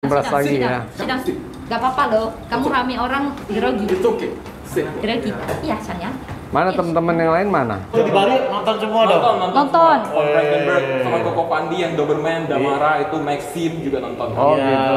beras lagi ya. Sidang. Gak apa-apa loh. Kamu rame orang grogi. Itu oke. Grogi. Iya, sayang. Mana teman-teman yang lain mana? Jadi Bali nonton semua dong. Nonton. Brandenburg sama Koko Pandi yang Doberman, Damara itu Maxim juga nonton. Oh gitu.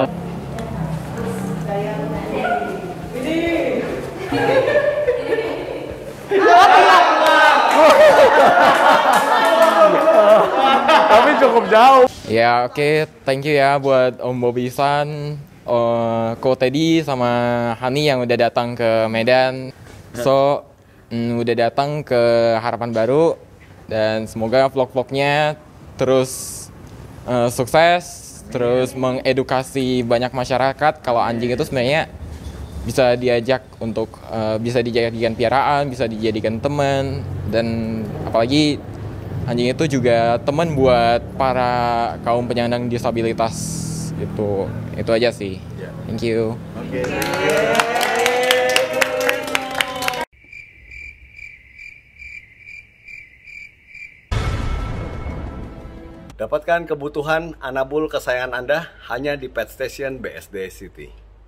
Tapi cukup jauh. Ya oke, thank you ya buat Om Bobby San, Ko Teddy sama Hani yang udah datang ke Medan. So, udah datang ke Harapan Baru dan semoga vlog-vlognya terus sukses, terus mengedukasi banyak masyarakat kalau anjing itu sebenarnya bisa diajak untuk bisa dijadikan piaraan, bisa dijadikan teman, dan apalagi anjing itu juga teman buat para kaum penyandang disabilitas. Itu aja sih. Thank you. Dapatkan kebutuhan anabul kesayangan Anda hanya di Pet Station BSD City.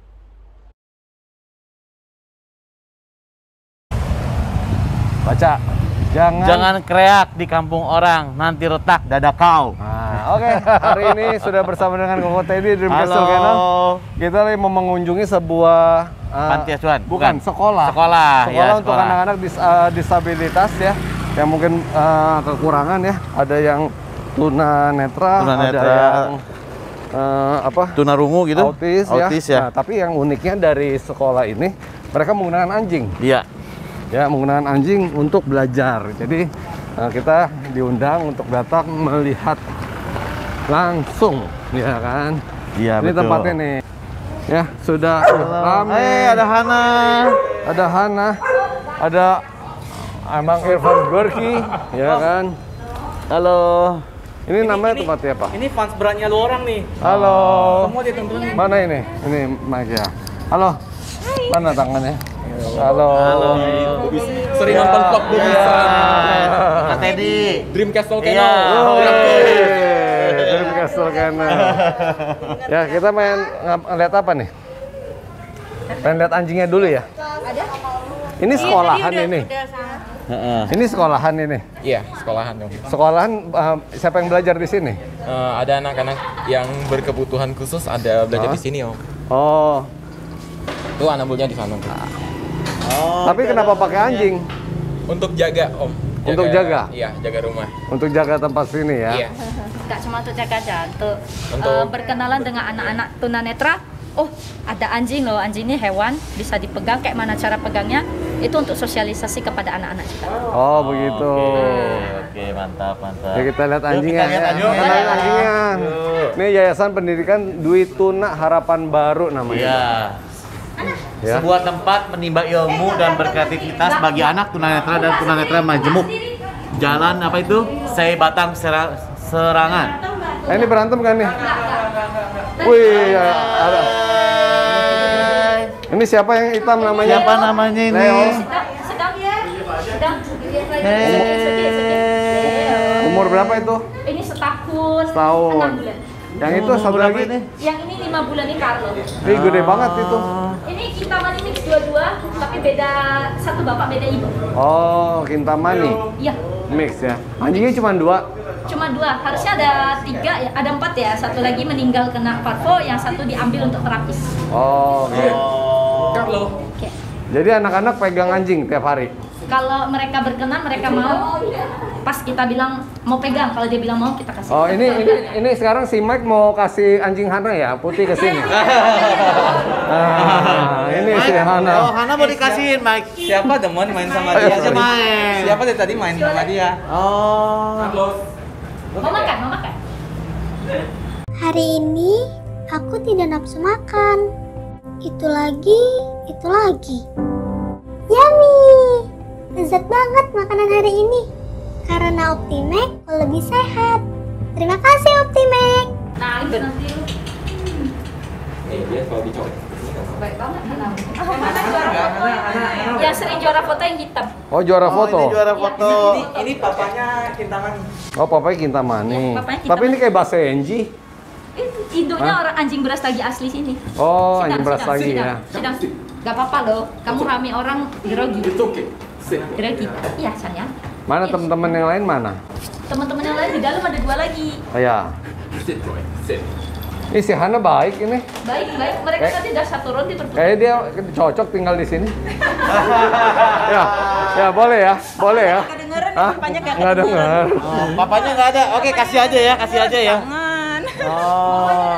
Baca. Jangan kreak di kampung orang, nanti retak dada kau. Nah, oke. Hari ini sudah bersama dengan Koko Teddy di Dreamcastle Halo. Kennel. Kita lagi mau mengunjungi sebuah Panti asuhan? bukan, sekolah. Sekolah, ya, Untuk sekolah. anak-anak disabilitas ya, yang mungkin kekurangan ya. Ada yang tunanetra, ada yang tunarungu gitu? autis ya. Nah, tapi yang uniknya dari sekolah ini, mereka menggunakan anjing. Iya. Ya, menggunakan anjing untuk belajar. Jadi kita diundang untuk datang melihat langsung, ya kan? Iya, ini betul. tempatnya nih. Ya, sudah ramai. Ada Hana. Ada Hana. Ada Amang Irfan Gorky, ya kan? Halo. Ini namanya tempatnya apa? Ini fans beratnya lu orang nih. Halo. Semua ditontonin. Mana ini? Ini Mike ya. Halo. Mana tangannya? Halo. Sering nonton vlog Bobby San. Kak Teddy. Dreamcastle Iya. Kennel. Dreamcastle Kennel. Ya, kita main ngeliat apa nih? Pengen lihat anjingnya dulu ya? Ini sekolahan ini. Ini sekolahan ini. Iya, sekolahan dong. Sekolahan siapa yang belajar di sini? Ada anak-anak yang berkebutuhan khusus ada belajar di sini Om. Oh. Tuh anabulnya di sana. Tapi kenapa pakai anjing? Untuk jaga Om. Untuk jaga? Iya, jaga rumah. Untuk jaga tempat sini ya? Iya. Gak cuma untuk jaga aja, untuk Untuk- berkenalan dengan anak-anak tunanetra. Oh, ada anjing loh, anjing ini hewan, bisa dipegang, kayak mana cara pegangnya. Itu untuk sosialisasi kepada anak-anak juga. Oh, begitu. Oke, mantap. Ya, kita lihat anjingnya kita lihat ya. anjingnya. Kenalin anjingnya. Ini Yayasan Pendidikan Dwi Tuna Harapan Baru namanya. Iya. Ya. Sebuah tempat menimba ilmu dan berkreativitas bagi anak tunanetra dan tunanetra majemuk. Jalan apa itu? Sei Batang Serangan. Ini berantem kan nih? Wih, ada. Ini siapa yang hitam namanya? Siapa namanya ini? Leo. Sedang. Umur berapa itu? Ini setahun. Setahun. 6 bulan. Yang itu satu Berapa lagi? ini? Yang ini 5 bulan ini Carlo. Ih, gede banget itu. Ini Kintamani mix dua-dua, tapi beda satu bapak beda ibu. Oh, Kintamani. Iya, Mix ya. Anjingnya cuma 2. cuma 2. Harusnya ada 3 ya, ada 4 ya. Satu lagi meninggal kena parvo, yang satu diambil untuk terapis. Oh, oke. Carlo. Oke. Jadi anak-anak pegang anjing tiap hari. Kalau mereka berkenan, mereka mau. Pas kita bilang mau pegang, kalau dia bilang mau kita kasih. Oh, ini sekarang si Mike mau kasih anjing Hana ya, Putih ke sini. Ah, ini si Hana. Oh, Hana mau dikasihin, Mike. Siapa demen main sama Ayo, dia? Aja main. Siapa dari tadi main sama dia? Oh. Mau makan, mau makan. Hari ini aku tidak nafsu makan. Itu lagi. Yummy! Lezat banget makanan hari ini. Karena Optimax lebih sehat. Terima kasih Optimax. Nah, itu nanti. Dia kalau dicoba. Baik banget. Yang sering juara foto yang hitam. Oh, juara foto. Ini juara foto. Ini papanya Kintamani. Oh, papanya Kintamani. Ya, papanya Kintamani. Tapi ini kayak bahasa Enji. Itu Indo bentuknya orang anjing Brastagi asli sini. Oh, anjing Brastagi ya. Sidang. Gak apa-apa loh, kamu rame orang grogi. It's okay. Grogi. Iya, sayang. Mana teman-teman yang lain mana? Teman-teman yang lain di dalam ada 2 lagi. Oh ya. Sit, Roy. Sit. Ini si Hana baik ini. Baik. Mereka tadi udah satu ronde terputus. Kayaknya dia cocok tinggal di sini. ya boleh ya. Hah? Nggak dengar. Oh, papanya nggak ada. Oke, kasih aja ya. Oh.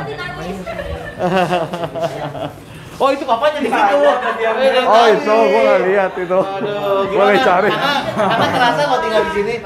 Oh, itu papanya di situ. Oh itu, gua nggak lihat itu. Aduh, Boleh cari. Karena kerasa mau tinggal di sini.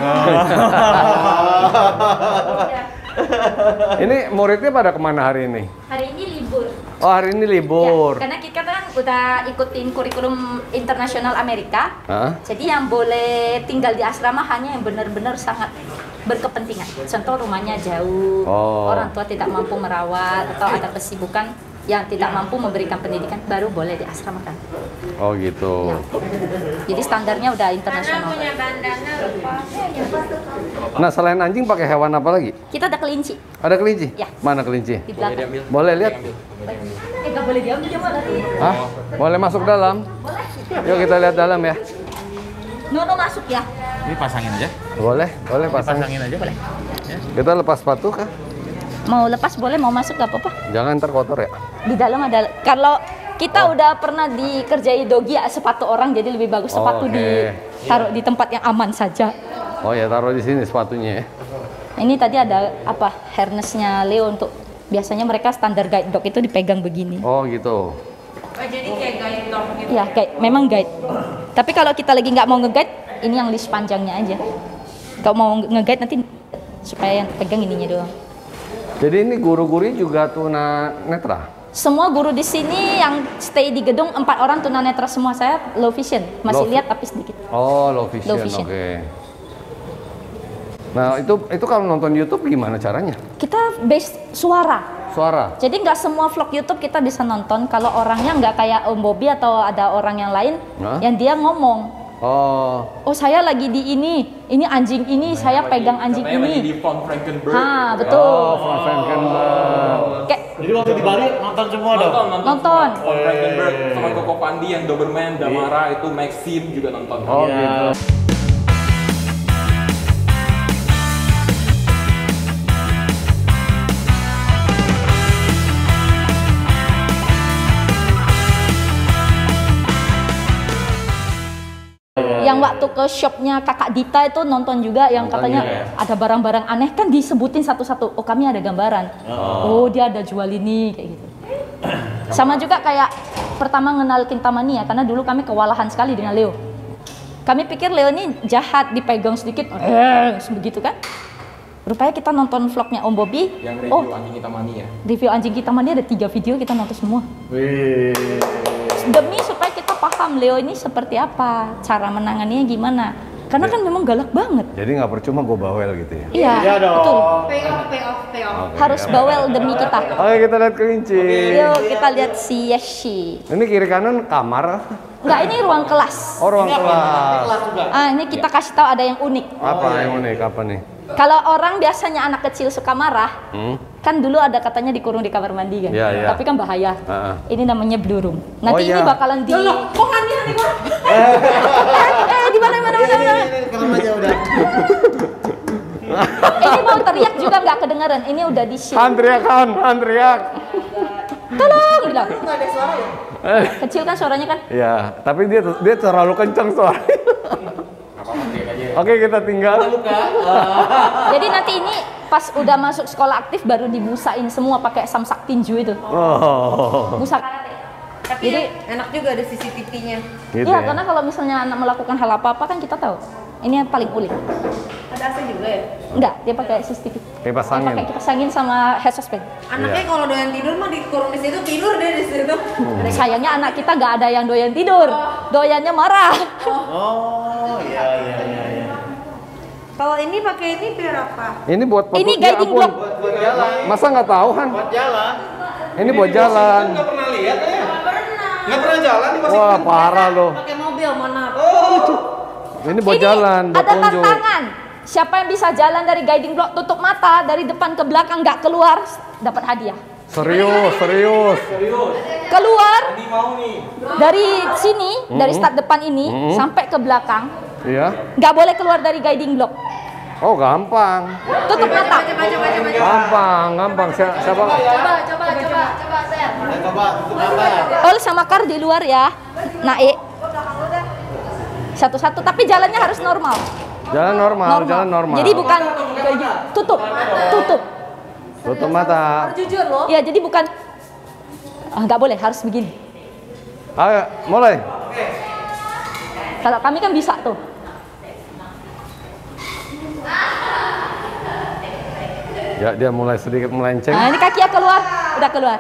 Ini muridnya pada kemana hari ini? Hari ini libur. Oh hari ini libur. Ya, karena kita kan udah ikutin kurikulum internasional Amerika. Hah? Jadi yang boleh tinggal di asrama hanya yang benar-benar sangat berkepentingan. Contoh rumahnya jauh, orang tua tidak mampu merawat atau ada kesibukan yang tidak mampu memberikan pendidikan, baru boleh diasramakan. Oh gitu. Ya. Jadi standarnya udah internasional. Nah selain anjing pakai hewan apa lagi? Kita ada kelinci Ada kelinci? Ya. Mana kelinci? di belakang. Boleh lihat? Nggak boleh diambil dia malah. Hah? Boleh masuk dalam? Boleh. Yuk kita lihat dalam ya. Nono masuk ya. Ini pasangin aja. Boleh pasang. Pasangin aja. Boleh. Kita lepas sepatu kah? Mau lepas boleh, mau masuk gak apa-apa. Jangan ntar kotor ya. Di dalam ada, kalau kita udah pernah dikerjai dogi ya, sepatu orang, jadi lebih bagus sepatu ditaruh di tempat yang aman saja. Oh ya taruh di sini sepatunya ya. Ini tadi ada apa, harnessnya Leo untuk, biasanya mereka standar guide dog itu dipegang begini. Oh gitu. Jadi kayak guide dog gitu. Iya, guide, memang guide. Tapi kalau kita lagi nggak mau nge-guide, ini yang leash panjangnya aja. Kalau mau nge-guide nanti supaya yang pegang ininya doang. Jadi ini guru-guru juga tunanetra? Semua guru di sini yang stay di gedung 4 orang tunanetra semua. Saya low vision, masih lihat tapi sedikit. Oh, low vision. Oke. Nah, itu kalau nonton YouTube gimana caranya? Kita base suara. Suara. Jadi nggak semua vlog YouTube kita bisa nonton kalau orangnya nggak kayak Om Bobby atau ada orang yang lain yang dia ngomong. Oh saya lagi di ini anjing ini, saya pegang anjing ini. Lagi di Von Frankenberg. Betul. Oh, Von Frankenberg. Jadi waktu di Bali nonton semua dong? Nonton. Von Frankenberg sama Koko Pandi yang Doberman, Damara itu Maxim juga nonton. Oh gitu. Yang waktu ke shopnya kakak Dita itu nonton juga, yang katanya ada barang-barang aneh kan disebutin satu-satu. Oh kami ada gambaran. Oh dia ada jual ini kayak gitu. Sama juga kayak pertama kenal Kintamani ya, karena dulu kami kewalahan sekali dengan Leo. Kami pikir Leo ini jahat, dipegang sedikit, begitu kan. Rupanya kita nonton vlognya Om Bobby. Yang review anjing Kintamani ya. Review anjing Kintamani ada 3 video, kita nonton semua. Demi supaya kita paham Leo ini seperti apa, cara menanganinya gimana. Karena kan memang galak banget. Jadi nggak percuma gue bawel gitu ya? Iya betul. Pay off. Okay, Harus bawel demi kita. Oke kita lihat kelinci. Yuk kita lihat si Yeshi. Ini kiri kanan kamar. Enggak, ini ruang kelas. Oh ruang kelas. Ini kita kasih tahu ada yang unik. Apa yang unik? Apa nih? Kalau orang biasanya anak kecil suka marah, kan dulu ada katanya dikurung di kamar mandi kan, tapi kan bahaya. Ini namanya blue room. Nanti ini bakalan di. Kok Hani Di mana? Kalau aja udah. Ini mau teriak juga nggak kedengeran. Ini udah di shield. Han teriak. Tolong bilang. Nggak ada suara ya? Kecil kan suaranya kan? Iya, tapi dia terlalu kencang suaranya. Oke kita tinggal. Jadi nanti ini pas udah masuk sekolah aktif baru dibusain semua pakai samsak tinju itu. Busa. Tapi Jadi enak juga ada CCTV-nya. Gitu iya, karena kalau misalnya anak melakukan hal apa-apa kan kita tahu. Ini yang paling unik. Ada AC juga ya? Enggak, dia pakai CCTV. Kipas angin. Pakai kipas angin sama head suspend. Anaknya kalau doyan tidur mah dikurung di situ, tidur deh di situ. Sayangnya anak kita nggak ada yang doyan tidur, doyannya marah. Oh iya. Kalau ini pakai ini biar apa? Ini buat Ini guiding block. Buat jalan. Masa nggak tahu Han? Buat jalan. Ini buat jalan. Nggak pernah lihat ya? Nggak pernah jalan di Wah parah loh. Pakai mobil, mohon maaf. Ini buat jalan, buat Ada tunjuk. tantangan. siapa yang bisa jalan dari guiding block tutup mata dari depan ke belakang nggak keluar dapat hadiah. Serius. Keluar dari sini, dari start depan ini sampai ke belakang. Iya. Nggak boleh keluar dari guiding block. Oh, gampang. Tutup mata. Gampang. Siapa? Coba, Ser. Ol sama Kar di luar ya. Naik. Satu-satu, tapi jalannya harus normal. Jalan normal. Jadi bukan tutup. Tutup mata. Jujur loh. Ya, jadi bukan nggak boleh, harus begini. Ayo, mulai. Kalau kami kan bisa tuh. Ya, dia mulai sedikit melenceng. Nah, ini kaki ya keluar. Udah keluar.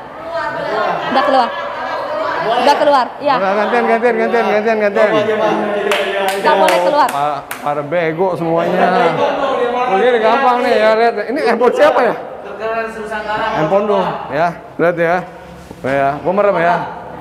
Ya. Gantian. Nggak boleh keluar. Pada bego semuanya. Oh, ini gampang nih ya, lihat. Ini handphone siapa ya? Handphone dong, ya. Lihat ya. Ya, gua merem ya.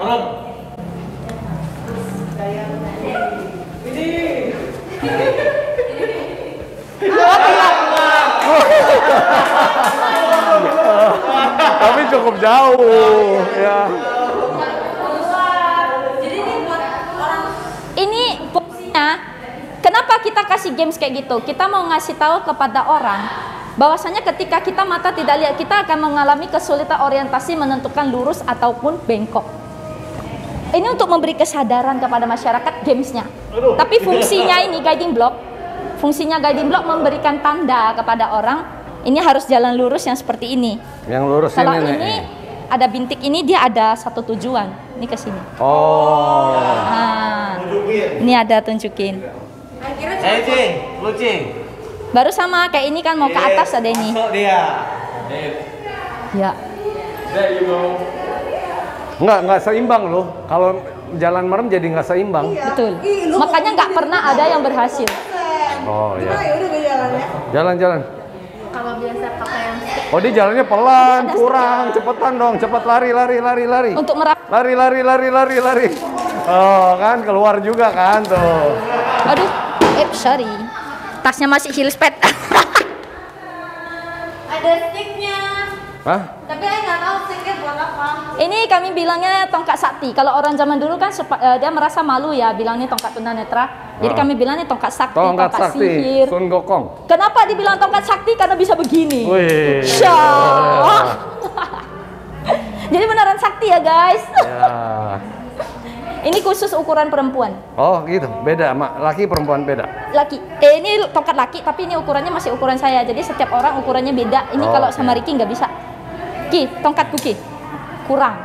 Tapi cukup jauh, ya. Ini fungsinya, kenapa kita kasih games kayak gitu? Kita mau ngasih tahu kepada orang bahwasanya ketika kita mata tidak lihat, kita akan mengalami kesulitan orientasi menentukan lurus ataupun bengkok. Ini untuk memberi kesadaran kepada masyarakat gamesnya. Tapi fungsinya ini guiding block, memberikan tanda kepada orang ini harus jalan lurus yang seperti ini. Yang lurus Kalau ini. ini ada bintik ini, dia ada satu tujuan. Ini ke sini. Oh. Nah, ini ada tunjukin. Kucing. Baru sama kayak ini kan mau ke atas ada ini. Masuk dia. Ya. Nggak seimbang loh. Kalau jalan merem jadi nggak seimbang. Betul. Makanya nggak pernah ada yang berhasil. Oh ya. Udah gue jalan ya. Jalan. Kalau biasa pakai yang Oh, dia jalannya pelan, kurang, cepetan dong, cepet lari. Untuk merap. Lari. Oh, kan keluar juga kan tuh. Aduh, sorry. Tasnya masih heels pad. ada sticknya. Hah? Tapi saya nggak tahu sticknya buat apa. Ini kami bilangnya tongkat sakti. Kalau orang zaman dulu kan dia merasa malu ya bilangnya tongkat tunanetra. Jadi kami bilangnya tongkat sakti, Tongkat tongkat sakti, sihir. Sun Gokong. Kenapa dibilang tongkat sakti? Karena bisa begini. Wih. Jadi beneran sakti ya guys. Ya. Ini khusus ukuran perempuan. Oh gitu, beda, laki perempuan beda. Laki. Ini tongkat laki, tapi ini ukurannya masih ukuran saya. Jadi setiap orang ukurannya beda. Ini kalau sama Ricky nggak bisa. Ki, tongkatku Ki, kurang.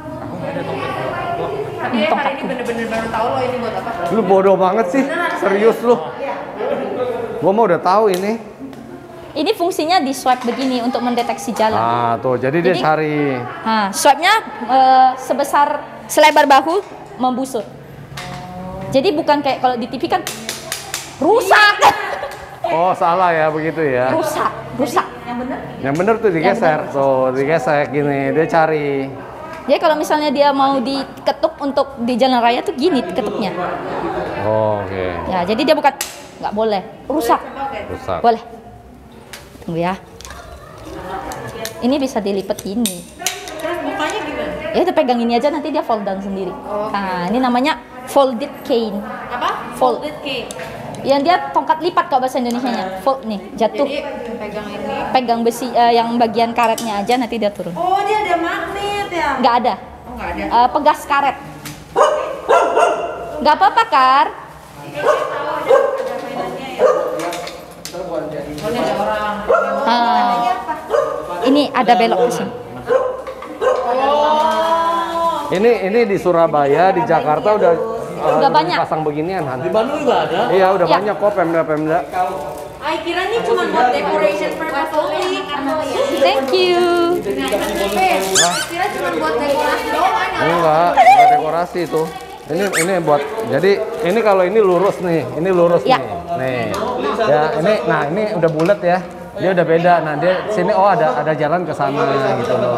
Tapi hari ini bener-bener baru tahu loh ini buat apa. Lu bodoh banget sih, serius lu. Gua mau udah tahu ini. Ini fungsinya di swipe begini untuk mendeteksi jalan. Ah tuh, jadi dia cari. Nah, swipe-nya sebesar selebar bahu membusur. Jadi bukan kayak kalau di TV kan rusak. Oh salah ya begitu ya. Rusak. Yang bener tuh digeser, tuh digesek gini, dia cari. Jadi kalau misalnya dia mau diketuk untuk di jalan raya tuh gini ketuknya. Oh, oke. Ya, jadi dia bukan nggak boleh rusak. Boleh. Tunggu ya. Ini bisa dilipat gini. Terus bukanya gimana? Ya udah pegang ini aja nanti dia fold down sendiri. Nah, ini namanya folded cane. Apa? Fold. Cake. Yang dia tongkat lipat kalau bahasa Indonesianya. Fold nih, jatuh. Jadi pegang ini. Pegang besi yang bagian karetnya aja nanti dia turun. Oh, dia ada magnet ya? Nggak ada. Oh, nggak ada. Pegas karet. Nggak apa-apa, Kar. Oh, ini ada orang. Ini ada belok ke sini. Ini di Surabaya, di Jakarta udah banyak. pasang beginian Han. Di Bandung juga ada. Iya, udah Ya. banyak kok Pemda. Ay, kira ini cuma buat decoration purpose only. Thank you. Kira cuma buat dekorasi doang. Enggak dekorasi itu. Ini buat, jadi ini kalau ini lurus nih, ini lurus Ya. nih. Ya, ini udah bulat ya. Dia udah beda. Nah, dia sini ada jalan ke sana gitu loh.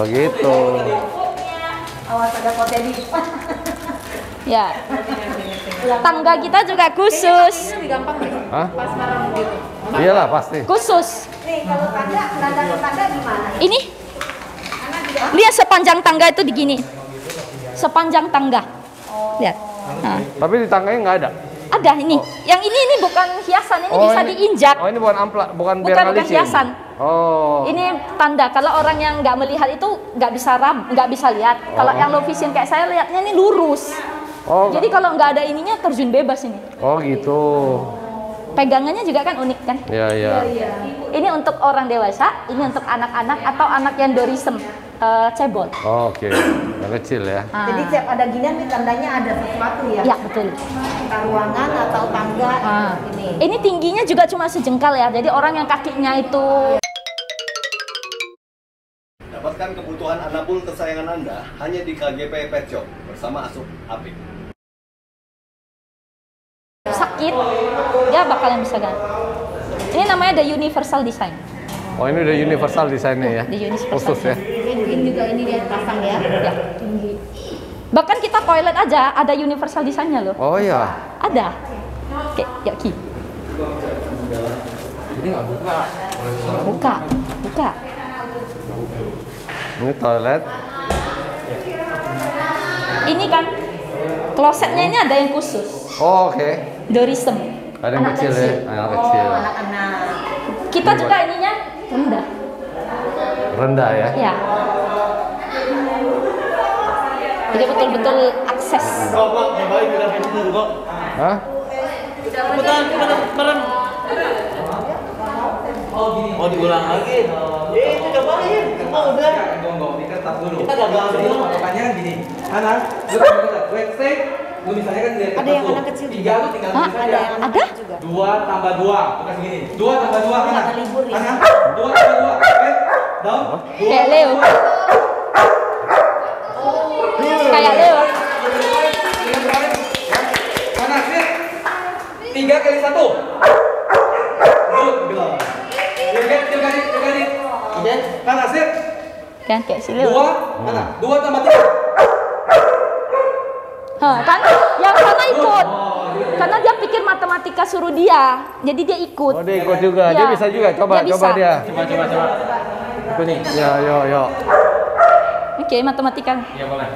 Begitu. Awas ada potedi. Ya. Tangga kita juga khusus. Lebih gampang nih. Hah? Pas marah gitu. Iyalah pasti. Khusus. Nih, kalau tanda ke tanda gimana? Ini. Lihat sepanjang tangga itu begini. Sepanjang tangga. Lihat. Nah, Tapi di tangganya nggak ada. ada ini. Yang ini bukan hiasan, ini bisa diinjak. Oh ini bukan ampla, bukan biar Bukan nggak licin. hiasan. Oh. Ini tanda kalau orang yang nggak melihat itu nggak bisa lihat. Kalau yang low vision kayak saya lihatnya ini lurus. Oh. Jadi kalau nggak ada ininya terjun bebas ini. Oh gitu. Pegangannya juga kan unik kan? Iya iya. Ini untuk orang dewasa, ini untuk anak-anak atau anak yang dorism, cebol. Oh, oke. Yang kecil ya. Ah. Jadi setiap ada ginian nih tandanya ada sesuatu ya. Ya betul. Entah ruangan atau tangga ini. Ini tingginya juga cuma sejengkal ya. Jadi orang yang kakinya itu Dapatkan kebutuhan anabul kesayangan Anda hanya di KGP Pet Shop bersama Asup Apik. sakit, dia bakalan bisa ganti. Ini namanya the universal design. Oh ini udah universal desainnya ya. The universal Khusus ya. Ini juga ini dia pasang ya. Ya. Bahkan kita toilet aja ada universal desainnya loh. Oh iya. Ada. Oke, ya Ki. Buka. Buka. Ini toilet. Ini kan klosetnya ini ada yang khusus. Oh, oke. Dorism. Ada yang Anak kecil ya. Anak kecil. Anak-anak. Kita juga ininya rendah. Rendah ya. Ya. Jadi betul-betul akses. Hah? Oh diulang lagi. Cobain. Udah. Kita gagal dulu. Makanya gini, anak, lu kan wait stay, lu misalnya kan lihat Ada yang anak kecil tiga lu tinggal Hah? tulis Ada aja. yang anak Ada? kecil juga. 2 tambah 2, bukan segini. 2 tambah 2 kan? Ada libur ya. Anak, 2 tambah 2, wait, down. Kayak Leo. Kayak Leo. Anak, sit. 3 kali 1. Good, go. You get. Anak, sit. Kan kayak si 2, Leo. anak, 2 tambah 3. Hah, kan yang sana ikut. Karena dia pikir matematika suruh dia. Jadi dia ikut. Oh dia ikut juga. Dia Ya, bisa juga. Coba dia coba bisa. dia. Coba. Aku nih. Ya yo. Oke, matematika. Iya, boleh.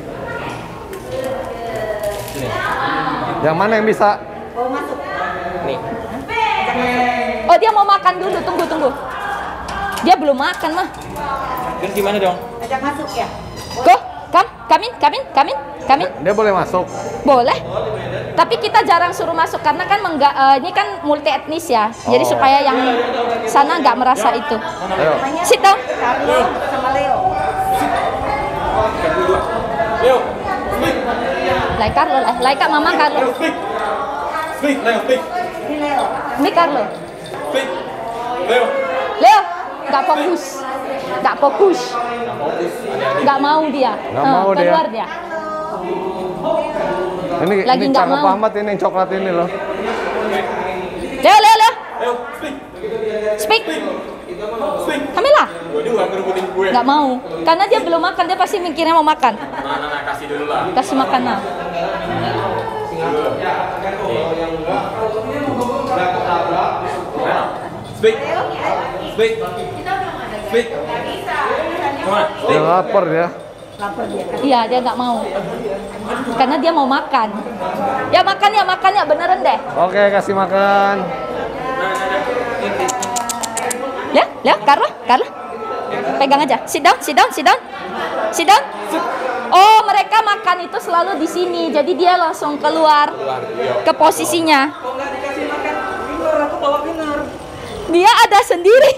Yang mana yang bisa? Oh masuk. Nih. Oh, dia mau makan dulu. Tunggu. Dia belum makan mah. Terus gimana dong? Ajak masuk ya. Go, kamin. Dia boleh masuk. Boleh. Tapi kita jarang suruh masuk karena kan ini kan multi etnis ya. Jadi Oh. supaya yang sana nggak merasa itu. Ayo. Sit down. Carlo sama Leo. Leo. Like Carlo, like Kak Mama Carlo. Speak, Leo, speak. Ini Leo. Ini Carlo. Speak. Leo. Leo, nggak fokus. Nggak mau dia. Nggak mau dia. Keluar dia. Ini Lagi nggak cakep mau. amat ini yang coklat ini loh. Leo. Leo, speak. Speak. Kamila. Waduh, hampir ngerebutin gue. Nggak mau. Karena dia belum makan, dia pasti mikirnya mau makan. Nah, kasih dulu lah. Kasih makan nah. Speak. Come on. Dia lapar ya. Iya, dia nggak mau. Karena dia mau makan. Ya makan ya, beneran deh. Oke, kasih makan. Leo, Carlo. Pegang aja. Sit down. Oh, mereka makan itu selalu di sini. Jadi dia langsung keluar ke posisinya. Dia ada sendiri.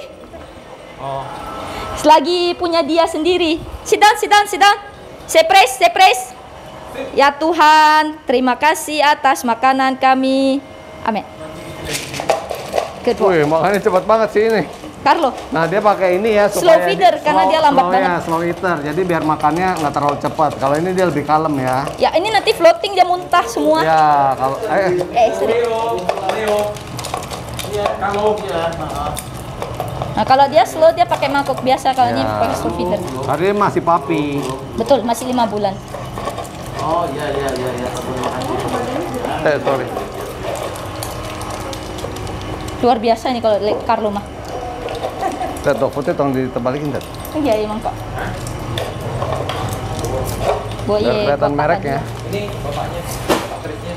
Lagi punya dia sendiri. Sit down. Say praise. Ya Tuhan, terima kasih atas makanan kami. Amin. Good work. Wih, makannya cepat banget sih ini. Carlo. Nah dia pakai ini ya Slow feeder, karena dia lambat banget. Slow eater, jadi biar makannya nggak terlalu cepat. Kalau ini dia lebih kalem ya. Ya ini nanti floating dia muntah semua. Ya kalau Sorry. Leo. Kalau ya. Nah kalau dia slow dia pakai mangkok biasa, kalau ini Ya. pakai slow feeder. Tadi masih papi. Betul, masih 5 bulan. Oh iya. Sorry. Luar biasa nih kalau Carlo mah. Lihat dog foodnya tolong ditebalikin, Dad. Iya, emang kok. Biar kelihatan mereknya. Ini bapaknya, Patricknya.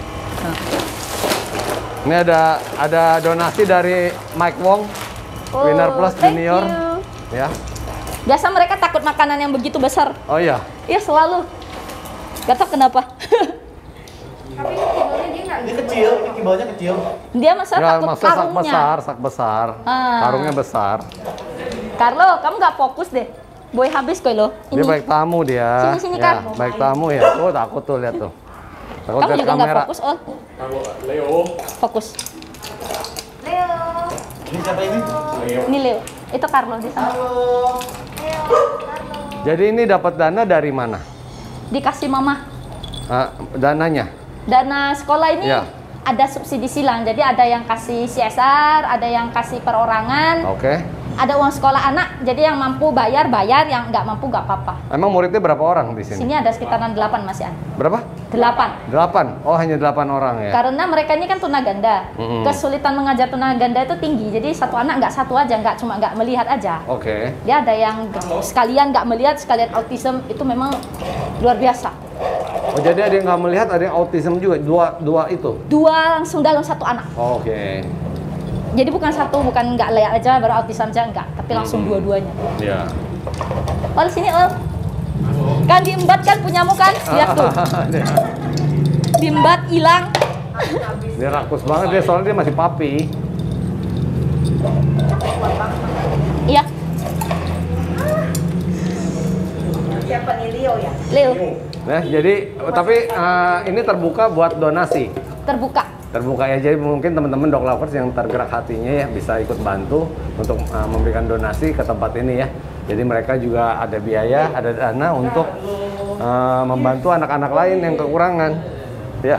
Ini ada donasi dari Mike Wong, Winner Plus Junior. Ya. Biasa mereka takut makanan yang begitu besar. Oh iya. Iya selalu. Gak tau kenapa. Tapi kibalnya dia nggak Ini kecil, ini kibalnya kecil. Dia masa Ya, takut maksudnya karungnya. sak besar. Ah. Karungnya besar. Carlo, kamu nggak fokus deh. Boy habis kok lo. Dia baik tamu dia. Sini, ya, Kak. baik tamu ya. Oh, takut tuh lihat tuh. Takut Kamu lihat juga nggak kamera. fokus, Ol. Leo. Fokus. Leo. Ini siapa ini? Ini Leo. Itu Carlo di sana. Jadi ini dapat dana dari mana? Dikasih mama. Dananya? Dana sekolah ini Ya. ada subsidi silang. Jadi ada yang kasih CSR, ada yang kasih perorangan. Oke. Ada uang sekolah anak, jadi yang mampu bayar, yang nggak mampu nggak apa-apa. Emang muridnya berapa orang di sini? Sini ada sekitaran 8 Mas Yan. Berapa? 8. 8. Oh, hanya 8 orang ya. Karena mereka ini kan tunaganda. Kesulitan mengajar tunaganda itu tinggi. Jadi satu anak nggak satu aja, nggak cuma nggak melihat aja. Oke. Dia ada yang sekalian nggak melihat, sekalian autism, itu memang luar biasa. Oh, jadi ada yang nggak melihat, ada yang autism juga. Dua itu. Dua langsung dalam satu anak. Oke. Jadi bukan satu, bukan nggak lihat aja baru autism aja enggak, tapi langsung dua-duanya. Iya. Ol sini Ol. Kan diembat kan punyamu kan? Lihat tuh. Diembat hilang. Dia rakus banget dia, soalnya dia masih papi. Iya. Siapa nih, Leo ya? Leo. Nah, jadi tapi ini terbuka buat donasi. Terbuka. Terbuka ya, jadi mungkin teman-teman dog lovers yang tergerak hatinya ya bisa ikut bantu untuk memberikan donasi ke tempat ini ya. Jadi mereka juga ada biaya, ada dana untuk membantu anak-anak lain yang kekurangan. Ya.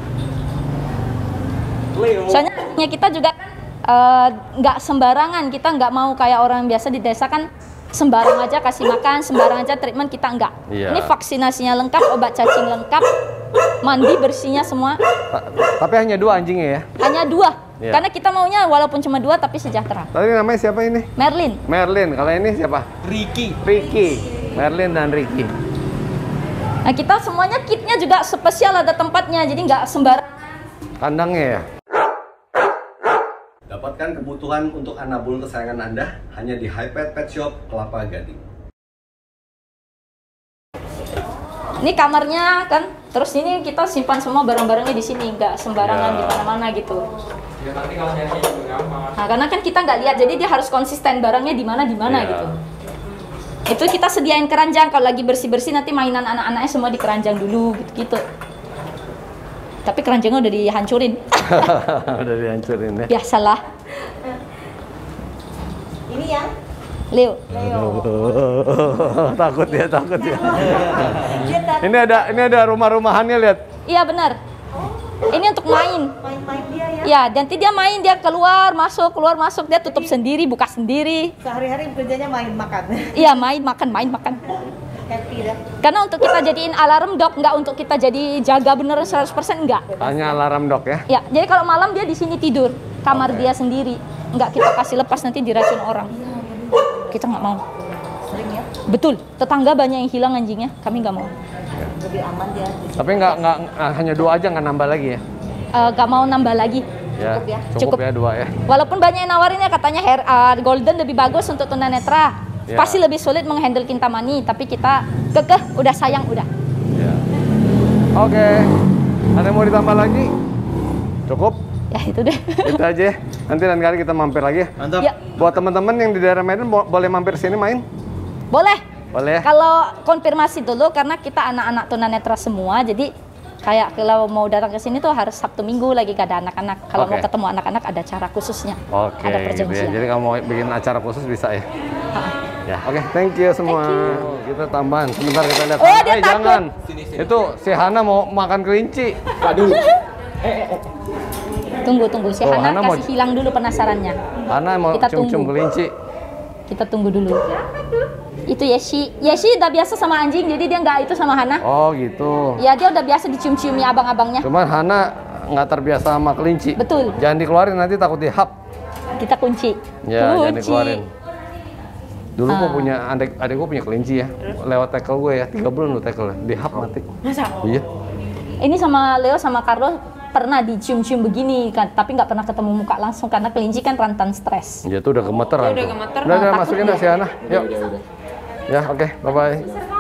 Soalnya kita juga nggak sembarangan, kita nggak mau kayak orang biasa di desa kan sembarang aja kasih makan, sembarang aja treatment, kita enggak. Iya. Ini vaksinasinya lengkap, obat cacing lengkap, mandi bersihnya semua. Tapi hanya 2 anjingnya ya? Hanya 2, Iya. karena kita maunya walaupun cuma 2 tapi sejahtera. Tadi namanya siapa ini? Merlin. Merlin. Kalau ini siapa? Ricky. Merlin dan Ricky. Nah kita semuanya kitnya juga spesial, ada tempatnya, jadi nggak sembarangan. Kandangnya ya? Dapatkan kebutuhan untuk anabul kesayangan Anda hanya di Hypet Pet Shop Kelapa Gading. Ini kamarnya kan, terus ini kita simpan semua barang-barangnya di sini, nggak sembarangan Ya. di mana-mana gitu. Ya nanti kalau nyarinya juga gampang. Nah karena kan kita nggak lihat, jadi dia harus konsisten barangnya di mana Ya. gitu. Itu kita sediain keranjang, kalau lagi bersih-bersih nanti mainan anak-anaknya semua di keranjang dulu gitu-gitu. Tapi keranjangnya udah dihancurin. Udah dihancurin ya? Biasalah. Ini yang Leo. Takut ya. Ini ada rumah-rumahannya, lihat. Iya benar. Ini untuk main. main-main dia ya. Ya, nanti dia main, dia keluar masuk, dia tutup sendiri, buka sendiri. Sehari-hari kerjanya main makan. Iya, main makan. Happy dah. Karena untuk kita jadiin alarm dog, nggak untuk kita jadi jaga beneran 100% enggak. Hanya alarm dog ya? Ya, jadi kalau malam dia di sini tidur, kamar dia sendiri. Enggak kita kasih lepas nanti diracun orang. Kita nggak mau. Sering ya. Betul, tetangga banyak yang hilang anjingnya, kami nggak mau. Lebih aman dia. Tapi nggak hanya 2 aja, nggak nambah lagi ya? Nggak mau nambah lagi. Ya, Cukup ya? cukup ya 2 ya. Walaupun banyak yang nawarinnya katanya golden lebih bagus untuk tunanetra. Ya. Pasti lebih sulit menghandle kintamani, tapi kita kekeh, udah sayang udah. Ya. Oke. Ada yang mau ditambah lagi? Cukup? Ya itu deh. Itu aja ya. Nanti lain kali kita mampir lagi ya. Mantap. Ya, Buat teman-teman yang di daerah Medan boleh mampir sini main? boleh. Boleh ya? Kalau konfirmasi dulu karena kita anak-anak tunanetra semua, jadi kayak kalau mau datang ke sini tuh harus Sabtu Minggu lagi gak ada anak-anak. Kalau Oke. mau ketemu anak-anak ada cara khususnya. Oke, ada gitu ya. perjanjian. Jadi kalau mau bikin acara khusus bisa ya? Ya, oke, thank you semua. Kita tambahan. Sebentar kita lihat. Oh, dia takut. Jangan. Sini. Itu si Hana mau makan kelinci. Aduh. Tunggu. Si Oh, Hana Hana mau- kasih hilang dulu penasarannya. Hana mau Kita cium-cium tunggu. kelinci. Kita tunggu dulu. Itu Yeshi. Yeshi udah biasa sama anjing, jadi dia nggak itu sama Hana. Oh gitu. Ya dia udah biasa dicium-ciumi abang-abangnya. Cuman Hana nggak terbiasa sama kelinci. Betul. Jangan dikeluarin nanti takut dihap. Kita kunci. Ya, jangan dikeluarin. Dulu gua punya adik gua punya kelinci ya. Lewat tackle gue ya, 3 bulan lu tackle dihap mati. Masa? Iya. Ini sama Leo sama Carlo pernah dicium-cium begini kan, tapi nggak pernah ketemu muka langsung karena kelinci kan rentan stres. Ya tuh udah gemeteran. Udah tuh. gemeter. Udah masukin dah si Hana. Yuk. Ya, oke. Bye-bye.